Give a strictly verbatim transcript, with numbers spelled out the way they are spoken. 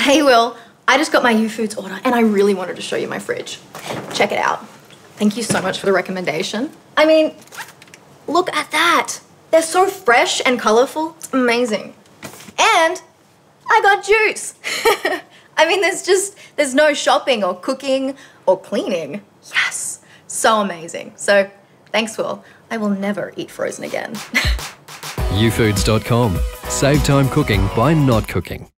Hey Will, I just got my Youfoodz order and I really wanted to show you my fridge. Check it out. Thank you so much for the recommendation. I mean, look at that. They're so fresh and colourful. It's amazing. And I got juice. I mean, there's just, there's no shopping or cooking or cleaning. Yes, so amazing. So thanks, Will. I will never eat frozen again. Youfoodz dot com. Save time cooking by not cooking.